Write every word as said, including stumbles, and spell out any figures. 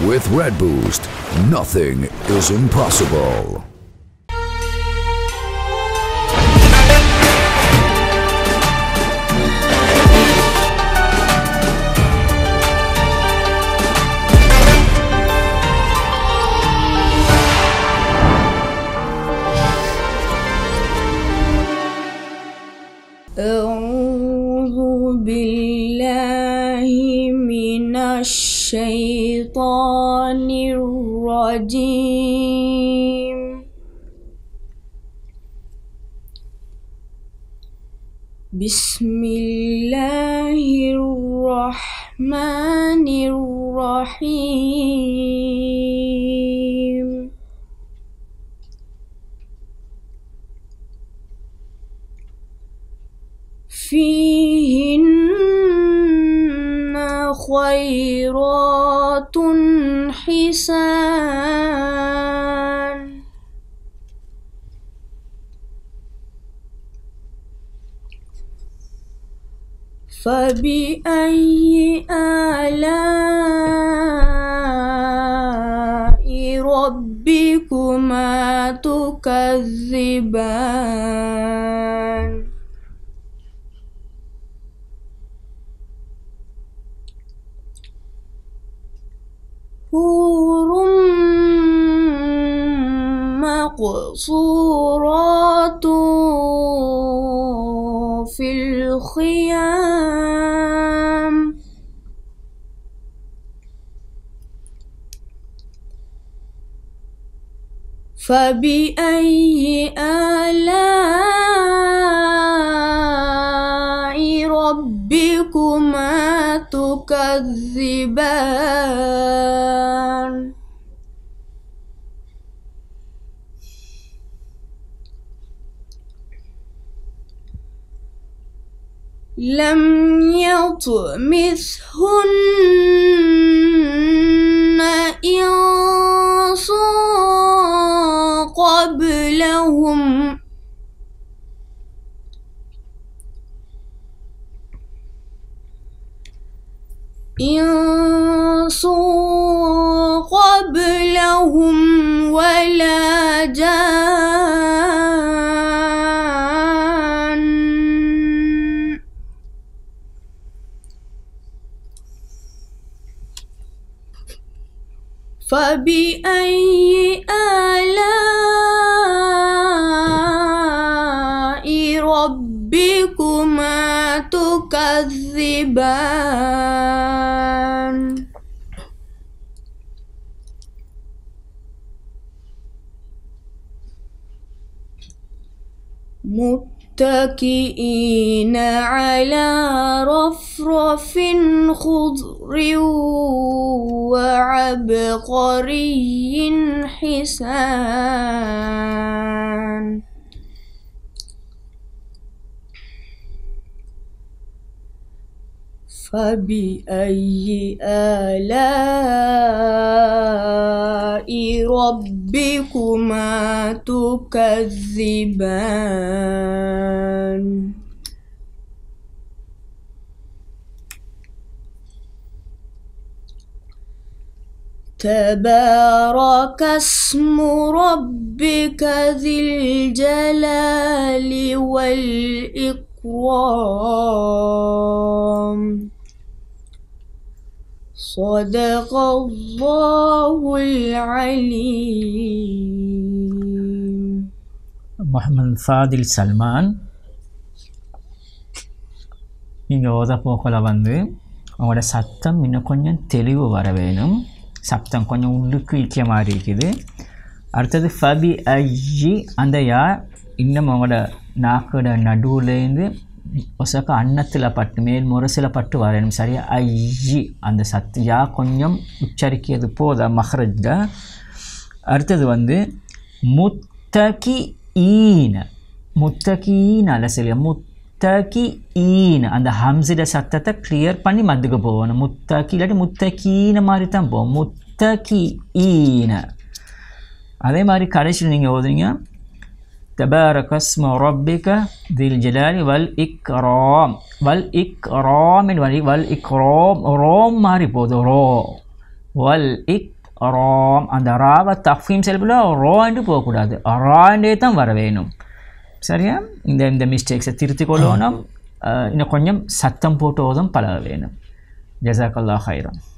With Red Boost, nothing is impossible. أعوذ بالله من الشيطان الرجيم. بسم الله الرحمن الرحيم. فيهن خيرات حسان. فبأي آلاء ربكما تكذبان. حور مقصورات في الخيام. فبأي آلاء ربكما تكذبان. لم يطمثهن إنس قبلهم إنس قبلهم ولا جان. فبأي آلاء ربكما تكذبان. متكئين على رفرف خضر وعبقري حسان. فبأي آلاء ربكما تكذبان. تبارك اسم ربك ذي الجلال والإكرام. صدق الله العليم. Mohamed Fadil Salman நீங்க ஓத போகல வந்து அவங்களோட சத்தம் இன்னும் கொஞ்சம் தெளிவு வர வேணும். சத்தம் கொஞ்சம் உள்ளுக்கு இக்க மாதிரி இருக்குது. அடுத்தது ஃபபி ஐயி அந்த யா இன்னும் அவங்களோட நாக்கோட நடுவுலேருந்து ஒசக்க அன்னத்தில் பட்டு மேல் முரசில் பட்டு வரணும். சரியா ஐயி அந்த சத்து யா கொஞ்சம் உச்சரிக்கிறது போதா மஹ்ரஜ்ல. அடுத்தது வந்து முத்தகி ஈன முத்தகீன் அலசலியா முத்தகி ஈன அந்த ஹம்ஸிட சத்தத்தை கிளியர் பண்ணி மத்துக்கு போகணும். முத்தகி இல்லாட்டி முத்தகீன மாதிரி தான் போகும். முத்தகி ஈன. அதே மாதிரி கடைசியில் நீங்கள் ஓதுறீங்க تبارك اسم ربك ذي الجلال والإكرام والإكرام والإكرام روم ماري بود رو வல் இக்ராம் அந்த ராவை தஃபீம் செல்பில் ரோண்டு போகக்கூடாது, ராண்டே தான் வர வேணும். சரியா? இந்த இந்த மிஸ்டேக்ஸை திருத்தி கொள்ளணும். இன்னும் கொஞ்சம் சத்தம் போட்டு ஓதும் பழக வேணும். ஜஸாக்கல்லாஹ் ஹைரன்.